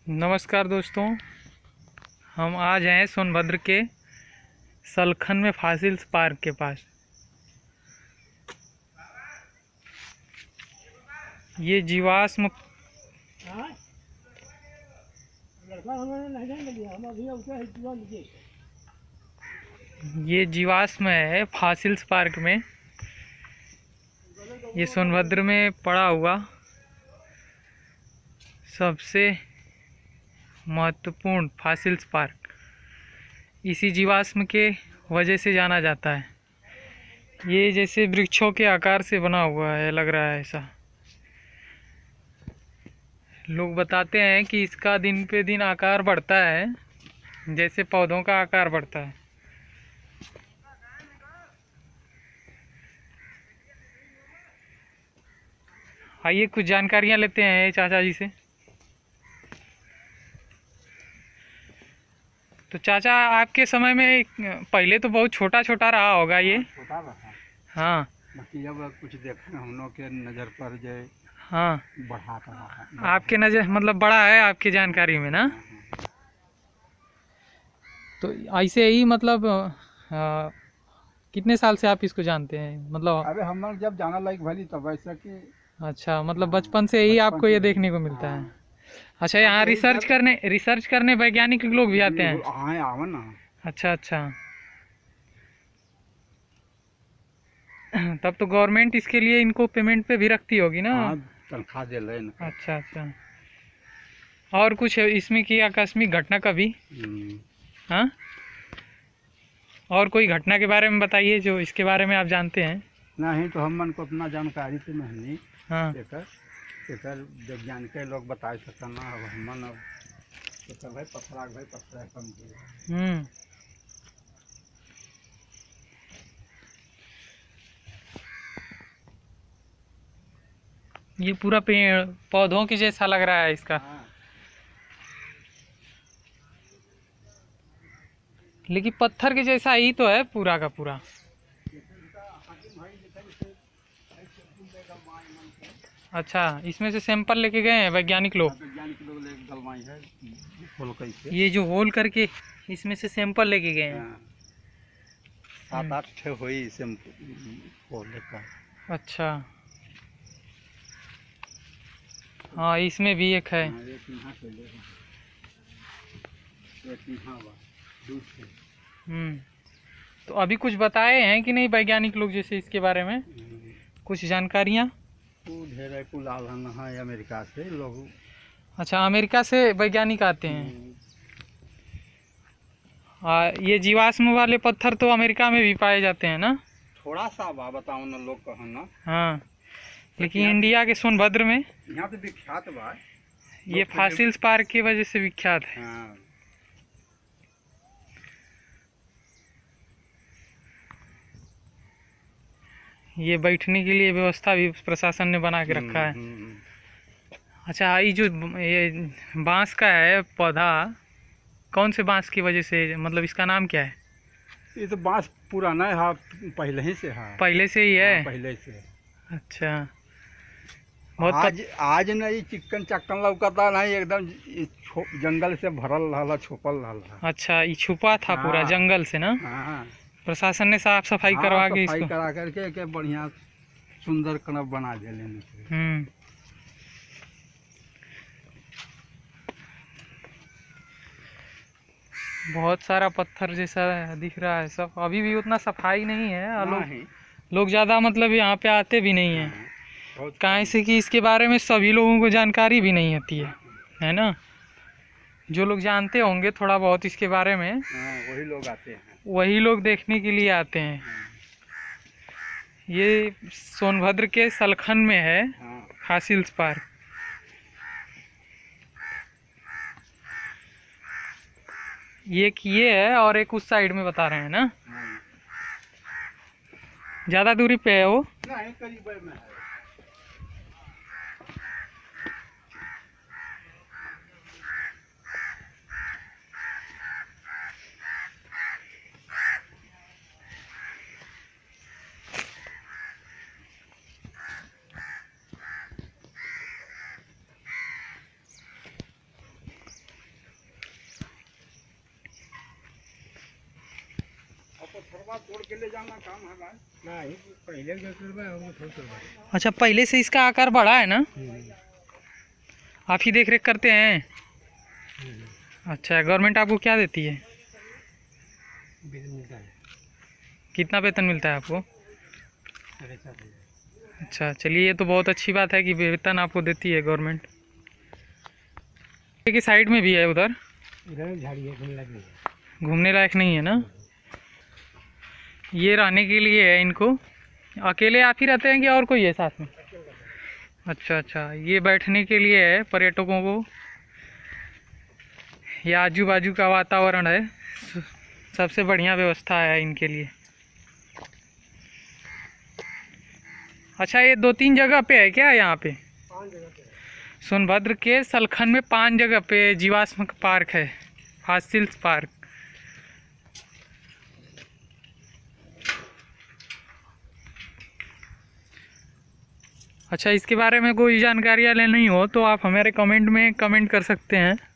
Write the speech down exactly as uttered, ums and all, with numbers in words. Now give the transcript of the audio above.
नमस्कार दोस्तों, हम आज हैं सोनभद्र के सलखन में फासिल्स पार्क के पास। ये जीवाश्म ये जीवाश्म है फासिल्स पार्क में। ये सोनभद्र में पड़ा हुआ सबसे महत्वपूर्ण फासिल्स पार्क इसी जीवाश्म के वजह से जाना जाता है। ये जैसे वृक्षों के आकार से बना हुआ है, लग रहा है ऐसा। लोग बताते हैं कि इसका दिन पे दिन आकार बढ़ता है, जैसे पौधों का आकार बढ़ता है। आइए कुछ जानकारियां लेते हैं चाचा जी से। तो चाचा, आपके समय में पहले तो बहुत छोटा छोटा रहा होगा ये। छोटा रहा। हाँ, बाकी अब कुछ देखा हम लोग के नज़र पर जो हाँ, बढ़ा रहा है। आपके नज़र मतलब बड़ा है आपकी जानकारी में ना। तो ऐसे ही मतलब आ, कितने साल से आप इसको जानते हैं मतलब? अरे हम लोग जब जाना लायक भली तब ऐसा कि अच्छा, मतलब बचपन से ही आपको ये देखने को मिलता है। अच्छा, यहाँ रिसर्च करने रिसर्च करने वैज्ञानिक लोग भी आते हैं? हाँ, आवन ना। अच्छा अच्छा, तब तो गवर्नमेंट इसके लिए इनको पेमेंट पे भी रखती होगी ना। हाँ, तनख्वाह दे रहे हैं। अच्छा अच्छा, और कुछ इसमें की आकस्मिक घटना कभी? हाँ, और कोई घटना के बारे में बताइए जो इसके बारे में आप जानते हैं। नहीं तो हम मन को अपना जानकारी तो नहीं। हाँ, एकर एकर वैज्ञानिक लोग बता सकना। अब हम मन अब तो भाई पथरा भाई पथरा कम हम्म ये पूरा पेड़ पौधों के जैसा लग रहा है इसका। हाँ। लेकिन पत्थर के जैसा ही तो है पूरा का पूरा। अच्छा, इसमें से सैंपल लेके गए हैं वैज्ञानिक लोग। वैज्ञानिक लोग ले गलवाई है होल करके। ये जो होल करके इसमें से सैंपल लेके गए हैं। सात आठ ठे हुई सैंपल का। अच्छा, हाँ, इसमें भी एक है। हाँ, एक यहाँ पे ले, एक यहाँ बा, दूध से। हम्म तो अभी कुछ बताए हैं कि नहीं वैज्ञानिक लोग, जैसे इसके बारे में कुछ जानकारियाँ? ढेर कुल आलन है अमेरिका से लोग। अच्छा, अमेरिका से वैज्ञानिक आते हैं। आ, ये जीवाश्म वाले पत्थर तो अमेरिका में भी पाए जाते हैं ना? थोड़ा सा बा बताओ ना, लोग कहन ना। हाँ, लेकिन इंडिया के सोनभद्र में यहाँ तो विख्यात बा। ये फासिल्स पार्क की वजह से विख्यात है। हाँ। ये बैठने के लिए व्यवस्था भी प्रशासन ने बना के रखा है। अच्छा, ये जो ये बांस का है पौधा, कौन से बांस की वजह से, मतलब इसका नाम क्या है? ये तो बांस पुराना है, हाँ, पहले ही से है। पहले से ही है? हाँ, पहले से। अच्छा, बहुत आज आज नहीं चिकन चक्कन लौकता नहीं, एकदम जंगल से भरल रहा, छुपल रहा। अच्छा, ये छुपा था पूरा हाँ, जंगल से ना। हाँ। प्रशासन ने साफ सफाई हाँ, करवा के सफाई इसको करा करके के बढ़िया सुंदर कनब बना दे लेने। हम्म बहुत सारा पत्थर जैसा दिख रहा है सब। अभी भी उतना सफाई नहीं है और लोग लोग ज़्यादा मतलब यहाँ पे आते भी नहीं हैं। काहे से कि इसके बारे में सभी लोगों को जानकारी भी नहीं होती है, है ना। जो लोग जानते होंगे थोड़ा बहुत इसके बारे में, वही लोग आते हैं, वही लोग देखने के लिए आते हैं। ये सोनभद्र के सलखन में है फासिल्स पार्क। एक ये है और एक उस साइड में बता रहे हैं ना। ज़्यादा दूरी पे है वो? नहीं, करीब में है। पास तोड़ के ले जाना काम है भाई। नहीं पहले जो करवाए होंगे थोड़ा करवाए। अच्छा, पहले से इसका आकार बड़ा है ना? आप ही देख रेख करते हैं? अच्छा, गवर्नमेंट आपको क्या देती है? वेतन मिलता है। कितना वेतन मिलता है आपको? अच्छा, चलिए, ये तो बहुत अच्छी बात है कि वेतन आपको देती है गवर्नमेंट। की साइड में भी है उधर, इधर झाड़ी है, घूमने लायक नहीं है। घूमने लायक नहीं है ना? ये रहने के लिए है इनको? अकेले आप ही रहते हैं कि और कोई है साथ में? अच्छा अच्छा, ये बैठने के लिए है पर्यटकों को। ये आजू बाजू का वातावरण है, सबसे बढ़िया व्यवस्था है इनके लिए। अच्छा, ये दो तीन जगह पे है क्या यहाँ पे? पांच जगह पे। सोनभद्र के सलखन में पांच जगह पे जीवाश्म पार्क है, फॉसिल्स पार्क। अच्छा, इसके बारे में कोई जानकारियाँ लेनी हो तो आप हमारे कमेंट में कमेंट कर सकते हैं।